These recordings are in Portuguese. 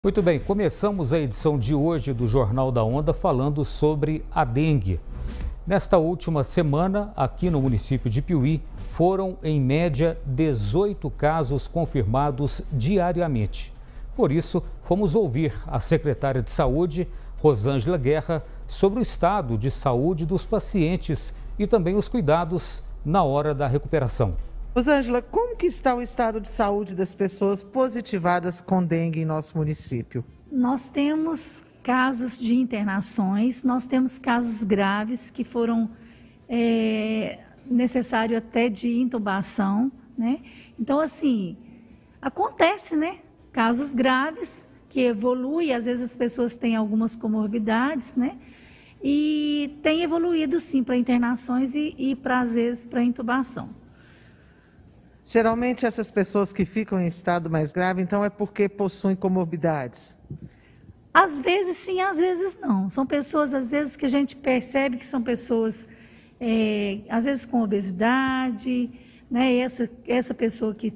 Muito bem, começamos a edição de hoje do Jornal da Onda falando sobre a dengue. Nesta última semana, aqui no município de Piuí, foram em média 18 casos confirmados diariamente. Por isso, fomos ouvir a secretária de Saúde, Rosângela Guerra, sobre o estado de saúde dos pacientes e também os cuidados na hora da recuperação. Rosângela, como que está o estado de saúde das pessoas positivadas com dengue em nosso município? Nós temos casos de internações, nós temos casos graves que foram necessário até de intubação, né? Então, assim, acontece, né? Casos graves que evoluem, às vezes as pessoas têm algumas comorbidades, né? E tem evoluído, sim, para internações e para, às vezes, para intubação. Geralmente essas pessoas que ficam em estado mais grave, então é porque possuem comorbidades? Às vezes sim, às vezes não. São pessoas, às vezes, que a gente percebe que são pessoas, às vezes com obesidade, né? Essa pessoa que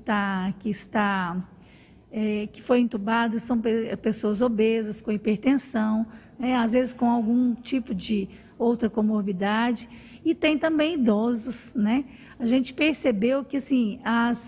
foi entubada são pessoas obesas, com hipertensão, né? Às vezes com algum tipo de outra comorbidade. E tem também idosos, né? A gente percebeu que assim,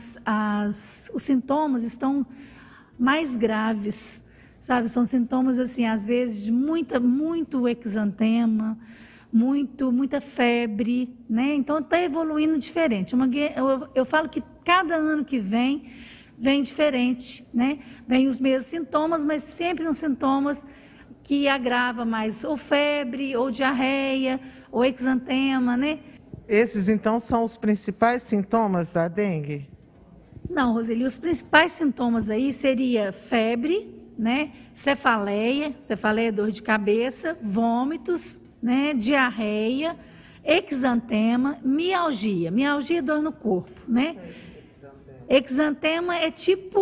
os sintomas estão mais graves, sabe? São sintomas assim, às vezes de muito exantema, muita febre, né? Então está evoluindo diferente. Eu falo que cada ano que vem diferente, né? Vem os mesmos sintomas, mas sempre uns sintomas que agrava mais ou febre, ou diarreia, ou exantema, né? Esses, então, são os principais sintomas da dengue? Não, Roseli, os principais sintomas aí seria febre, né? Cefaleia, dor de cabeça, vômitos, né? Diarreia, exantema, mialgia é dor no corpo, né? Exantema é tipo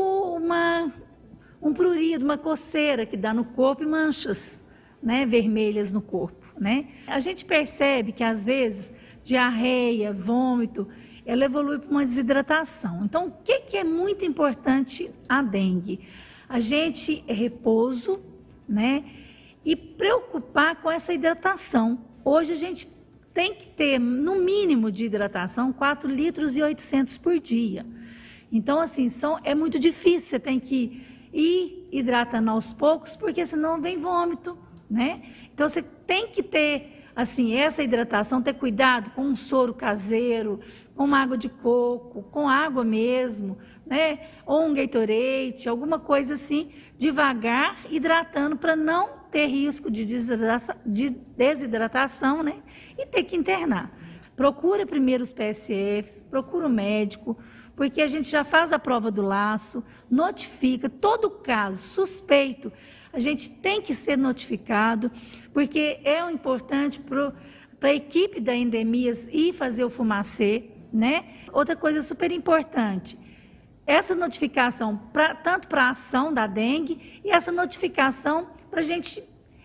um prurido, uma coceira que dá no corpo e manchas, né? Vermelhas no corpo, né? A gente percebe que às vezes diarreia, vômito, ela evolui para uma desidratação. Então, o que é muito importante a dengue? A gente repouso, né? E preocupar com essa hidratação. Hoje a gente tem que ter, no mínimo de hidratação, 4,8 litros por dia. Então, assim, é muito difícil, você tem que ir hidratando aos poucos, porque senão vem vômito, né? Então, você tem que ter assim, essa hidratação, ter cuidado com um soro caseiro, com uma água de coco, com água mesmo, né? Ou um Gatorade, alguma coisa assim, devagar, hidratando para não ter risco de desidratação, né? E ter que internar. Procura primeiro os PSFs, procura o médico, porque a gente já faz a prova do laço, notifica todo caso suspeito. A gente tem que ser notificado, porque é o importante para a equipe da Endemias ir fazer o fumacê, né? Outra coisa super importante, essa notificação tanto para a ação da dengue e essa notificação para a gente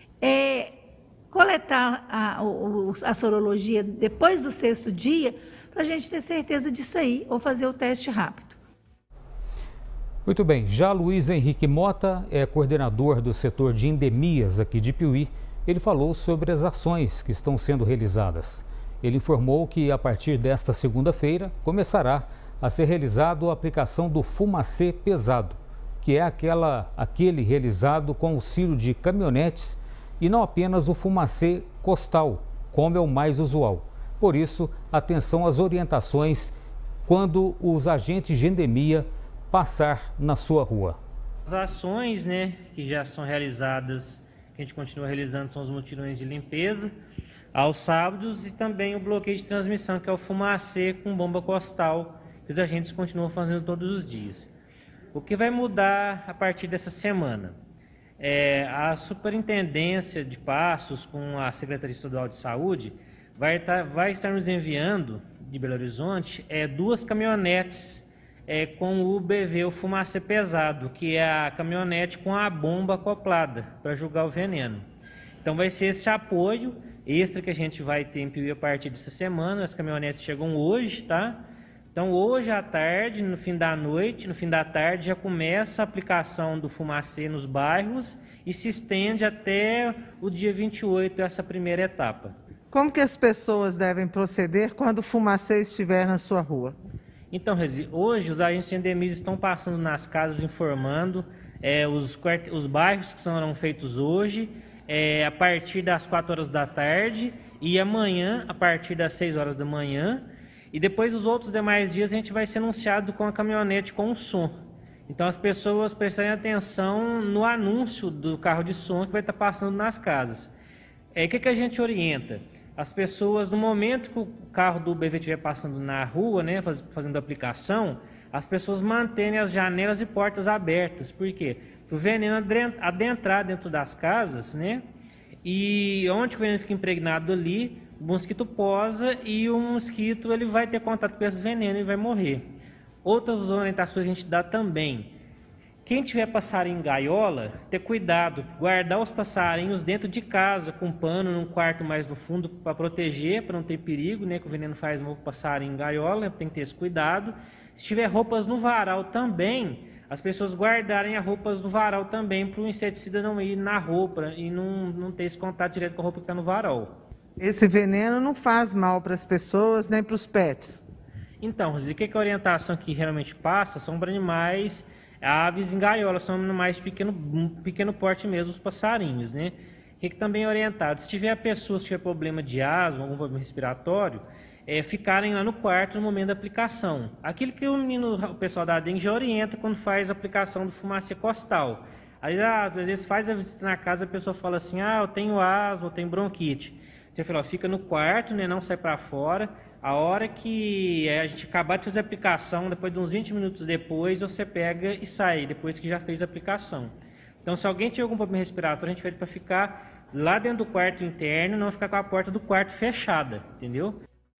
coletar a sorologia depois do 6º dia, para a gente ter certeza disso aí, ou fazer o teste rápido. Muito bem, já Luiz Henrique Mota é coordenador do setor de endemias aqui de Piuí. Ele falou sobre as ações que estão sendo realizadas. Ele informou que a partir desta segunda-feira começará a ser realizado a aplicação do fumacê pesado, que é aquele realizado com auxílio de caminhonetes e não apenas o fumacê costal, como é o mais usual. Por isso, atenção às orientações quando os agentes de endemia passar na sua rua. As ações, né, que já são realizadas, que a gente continua realizando, são os mutirões de limpeza aos sábados e também o bloqueio de transmissão, que é o fumacê com bomba costal, que os agentes continuam fazendo todos os dias. O que vai mudar a partir dessa semana? A Superintendência de Passos, com a Secretaria Estadual de Saúde, vai estar nos enviando, de Belo Horizonte, 2 caminhonetes com o UBV, o fumacê pesado, que é a caminhonete com a bomba acoplada para jogar o veneno. Então vai ser esse apoio extra que a gente vai ter em Piuí a partir dessa semana. As caminhonetes chegam hoje, tá? Então, hoje à tarde, no fim da noite, no fim da tarde, já começa a aplicação do fumacê nos bairros e se estende até o dia 28, essa primeira etapa. Como que as pessoas devem proceder quando o fumacê estiver na sua rua? Então, hoje os agentes de endemias estão passando nas casas informando os bairros que serão feitos hoje, a partir das 4 horas da tarde e amanhã a partir das 6 horas da manhã. E depois os outros demais dias a gente vai ser anunciado com a caminhonete com o som. Então as pessoas prestarem atenção no anúncio do carro de som que vai estar passando nas casas. O que a gente orienta? As pessoas, no momento que o carro do BV estiver passando na rua, né, fazendo a aplicação, as pessoas manterem as janelas e portas abertas. Por quê? Para o veneno adentrar dentro das casas, né? E onde o veneno fica impregnado ali, o mosquito posa e o mosquito ele vai ter contato com esse veneno e vai morrer. Outras orientações que a gente dá também. Quem tiver passarinho em gaiola, ter cuidado, guardar os passarinhos dentro de casa, com pano, num quarto mais no fundo para proteger, para não ter perigo, né? Que o veneno faz mal para o passarinho em gaiola, tem que ter esse cuidado. Se tiver roupas no varal também, as pessoas guardarem as roupas no varal também para o inseticida não ir na roupa e não ter esse contato direto com a roupa que está no varal. Esse veneno não faz mal para as pessoas nem para os pets? Então, Roseli, o que a orientação que realmente passa são para animais, aves em gaiola, são animais de pequeno porte mesmo, os passarinhos, né? O que também é orientado? Se tiver pessoas que tiver problema de asma, algum problema respiratório, ficarem lá no quarto no momento da aplicação. Aquilo que o pessoal da dengue já orienta quando faz a aplicação do fumacê costal. Aí, às vezes faz a visita na casa, a pessoa fala assim, eu tenho asma, eu tenho bronquite. Então, eu falo, fica no quarto, né, não sai para fora. A hora que a gente acabar de fazer a aplicação, depois de uns 20 minutos depois, você pega e sai, depois que já fez a aplicação. Então, se alguém tiver algum problema respiratório, a gente pede para ficar lá dentro do quarto interno, não ficar com a porta do quarto fechada, entendeu?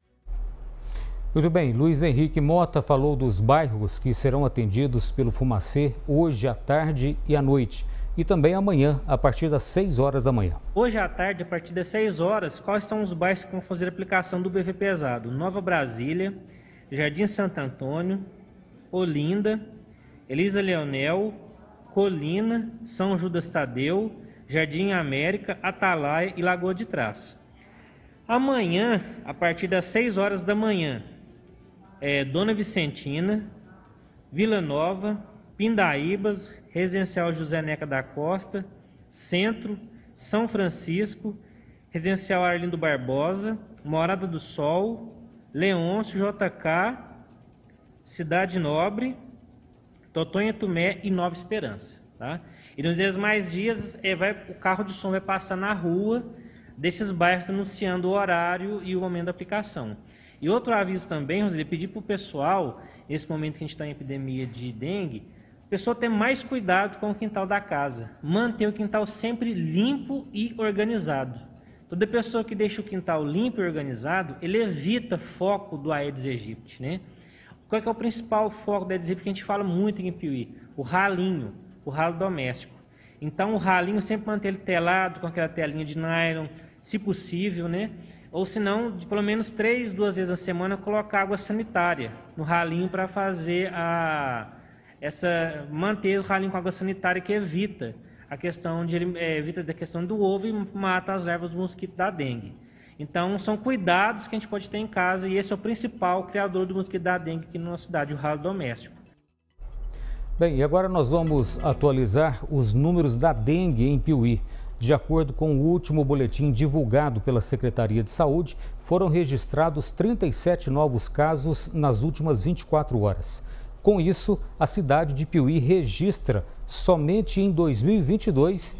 Muito bem, Luiz Henrique Mota falou dos bairros que serão atendidos pelo fumacê hoje à tarde e à noite. E também amanhã, a partir das 6 horas da manhã. Hoje à tarde, a partir das 6 horas, quais são os bairros que vão fazer a aplicação do BV pesado? Nova Brasília, Jardim Santo Antônio, Olinda, Elisa Leonel, Colina, São Judas Tadeu, Jardim América, Atalaia e Lagoa de Trás. Amanhã, a partir das 6 horas da manhã, Dona Vicentina, Vila Nova, Pindaíbas, Residencial José Neca da Costa, Centro, São Francisco, Residencial Arlindo Barbosa, Morada do Sol, Leôncio, JK, Cidade Nobre, Totonha Tumé e Nova Esperança. Tá? E nos demais dias o carro de som vai passar na rua desses bairros anunciando o horário e o momento da aplicação. E outro aviso também, Roseli, pedir para o pessoal, nesse momento que a gente está em epidemia de dengue, a pessoa ter mais cuidado com o quintal da casa, manter o quintal sempre limpo e organizado. Toda pessoa que deixa o quintal limpo e organizado, ele evita foco do Aedes aegypti, né? Qual é o principal foco do Aedes aegypti que a gente fala muito em Piuí? O ralinho, o ralo doméstico. Então o ralinho sempre manter ele telado, com aquela telinha de nylon, se possível, né? Ou se não, pelo menos 2 vezes na semana, colocar água sanitária no ralinho para fazer manter o ralinho com água sanitária, que evita a questão do ovo e mata as larvas do mosquito da dengue. Então, são cuidados que a gente pode ter em casa e esse é o principal criador do mosquito da dengue aqui na nossa cidade, o ralo doméstico. Bem, e agora nós vamos atualizar os números da dengue em Piuí. De acordo com o último boletim divulgado pela Secretaria de Saúde, foram registrados 37 novos casos nas últimas 24 horas. Com isso, a cidade de Piuí registra, somente em 2022,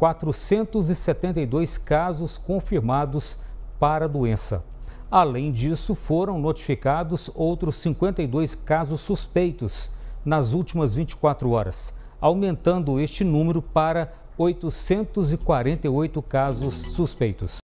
472 casos confirmados para a doença. Além disso, foram notificados outros 52 casos suspeitos nas últimas 24 horas, aumentando este número para 848 casos suspeitos.